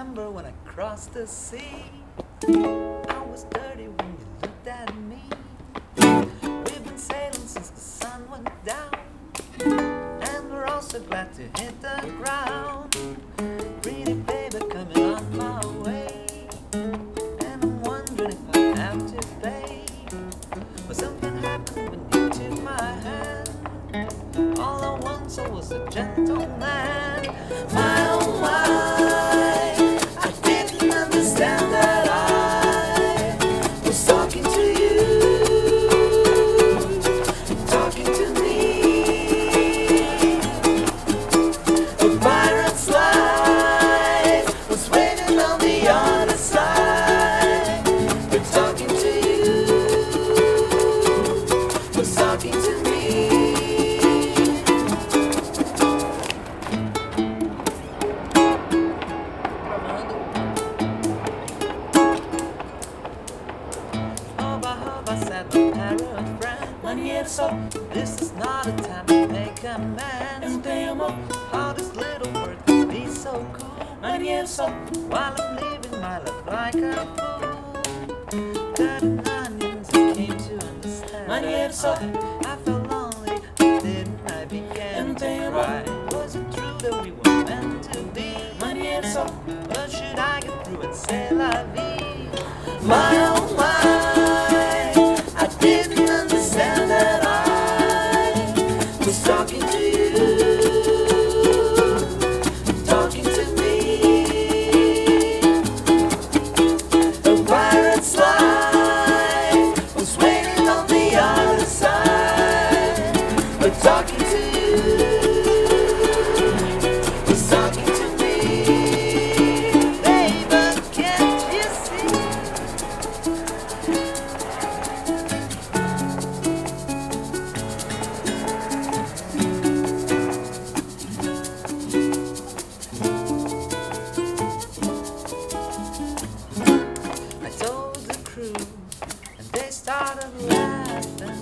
remember when I crossed the sea. I was dirty when you looked at me. We've been sailing since the sun went down, and we're all so glad to hit the ground. Pretty baby coming on my way, and I'm wondering if I have to pay. But something happened when you took my hand. All I wanted was a gentleman. My oh my, I didn't understand that I was talking to you, talking to me. A pirate's life was waiting on the other side. We're talking to you, was talking to me. So this is not a time to make amends. How this little word can be so cool. While I'm living my life like a fool, cutting onions I came to understand. I felt lonely, didn't I begin to cry? Was it true that we were meant to be? But should I get through and say la vie? My oh my, I didn't understand that I was talking to you, talking to me. A pirate's life was waiting on the other side. But talking to you was talking to me. Baby, can't you see? I told the crew, and they started laughing.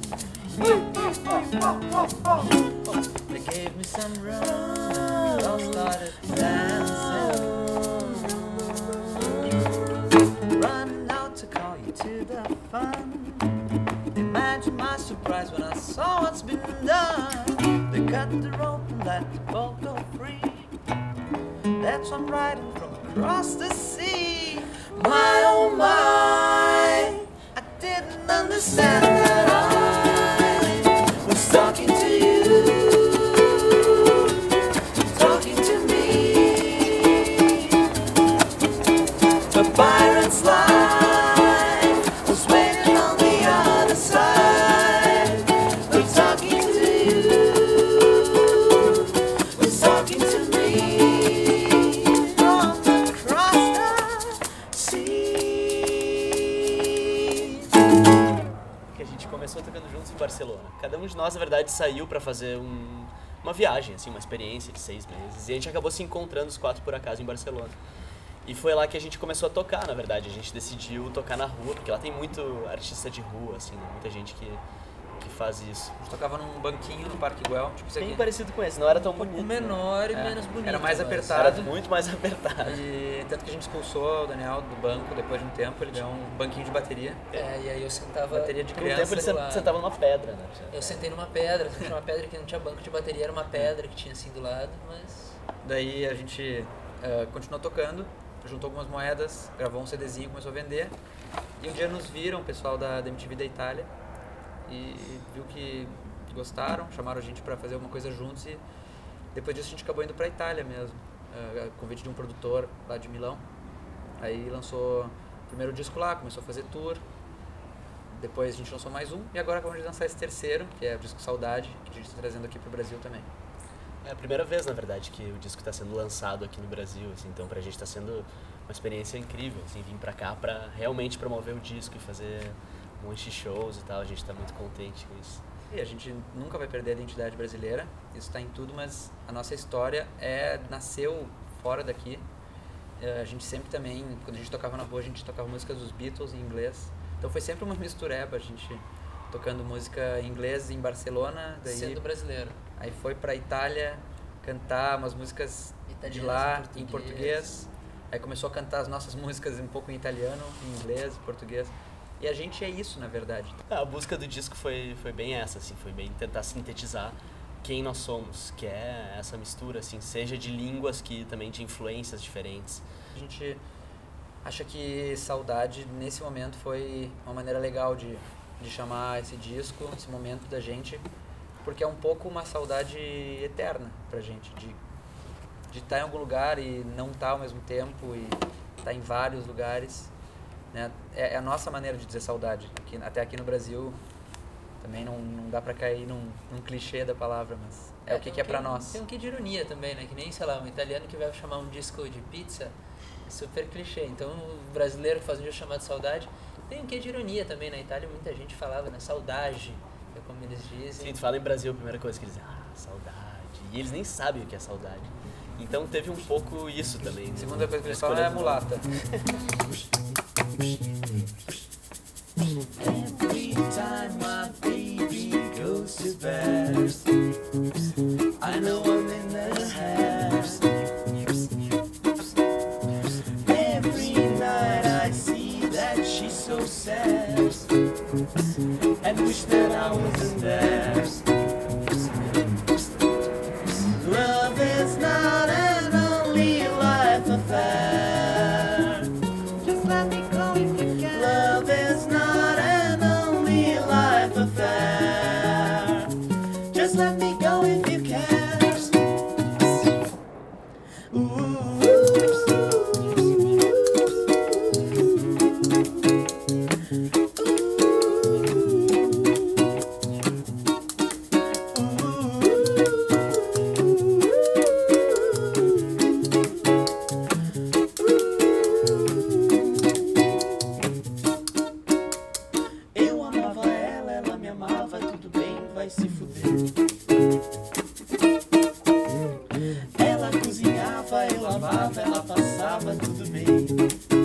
They gave me some rum, and we all started dancing. Running out to call you to the fun. Imagine my surprise when I saw what's been done. They cut the rope and let the boat go free. That's why I'm riding from across the sea. My oh my, I didn't understand that I was talking to you, talking to me. The pirate's life was waiting on the other side. But talking to you was talking to me. Que a gente começou tocando juntos em Barcelona. Cada um de nós, na verdade, saiu pra fazer uma viagem, assim, uma experiência de 6 meses. E a gente acabou se encontrando os 4 por acaso em Barcelona. E foi lá que a gente começou a tocar, na verdade. A gente decidiu tocar na rua, porque lá tem muito artista de rua, assim, né? Muita gente que faz isso. A gente tocava num banquinho no Parque Güell, tipo isso aqui. Bem parecido com esse, não era tão bonito. Menor e menos bonito. Era mais mas apertado. Era muito mais apertado. E tanto que a gente expulsou o Daniel do banco depois de um tempo, ele deu um banquinho de bateria. É, e aí eu sentava... Bateria de Por um tempo ele criança. sentava numa pedra, né? Eu sentei numa pedra que não tinha banco de bateria, era uma pedra que tinha assim do lado, mas... Daí a gente continuou tocando, juntou algumas moedas, gravou um CDzinho, começou a vender. E um dia nos viram, o pessoal da MTV da Itália, e viu que gostaram, chamaram a gente pra fazer alguma coisa juntos, e depois disso a gente acabou indo pra Itália mesmo, convite de um produtor lá de Milão. Aí lançou o primeiro disco lá, começou a fazer tour, depois a gente lançou mais um, e agora acabamos de lançar esse terceiro, que é o disco Saudade, que a gente está trazendo aqui pro Brasil também. É a primeira vez, na verdade, que o disco está sendo lançado aqui no Brasil, assim, então pra gente está sendo uma experiência incrível, assim, vir pra cá pra realmente promover o disco e fazer um monte de shows e tal, a gente tá muito contente com isso. E a gente nunca vai perder a identidade brasileira, isso está em tudo, mas a nossa história nasceu fora daqui. A gente sempre também, quando a gente tocava na rua, a gente tocava músicas dos Beatles em inglês, então foi sempre uma mistureba, a gente tocando música em inglês em Barcelona, daí sendo brasileiro. Aí foi pra Itália cantar umas músicas de lá em português. Aí começou a cantar as nossas músicas um pouco em italiano, em inglês, em português. E a gente é isso, na verdade. A busca do disco foi bem essa, assim, foi bem tentar sintetizar quem nós somos, que é essa mistura, assim, seja de línguas que também de influências diferentes. A gente acha que Saudade, nesse momento, foi uma maneira legal de chamar esse disco, esse momento da gente, porque é um pouco uma saudade eterna pra gente, de estar em algum lugar e não estar ao mesmo tempo, e estar em vários lugares, né? É a nossa maneira de dizer saudade. Até aqui no Brasil, também não dá pra cair num clichê da palavra, mas é o que é pra nós. Tem um quê de ironia também, né? Que nem, sei lá, um italiano que vai chamar um disco de pizza, é super clichê. Então, o brasileiro que faz um disco chamado Saudade, tem um quê de ironia também. Na Itália, muita gente falava, né? Saudade, é como eles dizem. Sim, tu fala em Brasil, a primeira coisa que eles dizem, saudade. E eles nem sabem o que é saudade. Então teve um pouco isso também. A segunda coisa que eles falam é mulata. Every time my baby goes to bed, I know I'm in the house. Every night I see that she's so sad, and wish that I wasn't there. Love is not an only life affair. Just let me go if you can. Love is not an only life affair. Just let me go if you can. Eu amava ela, ela me amava, tudo bem, vai se fuder. Ela cozinhava, eu lavava, ela passava, tudo bem.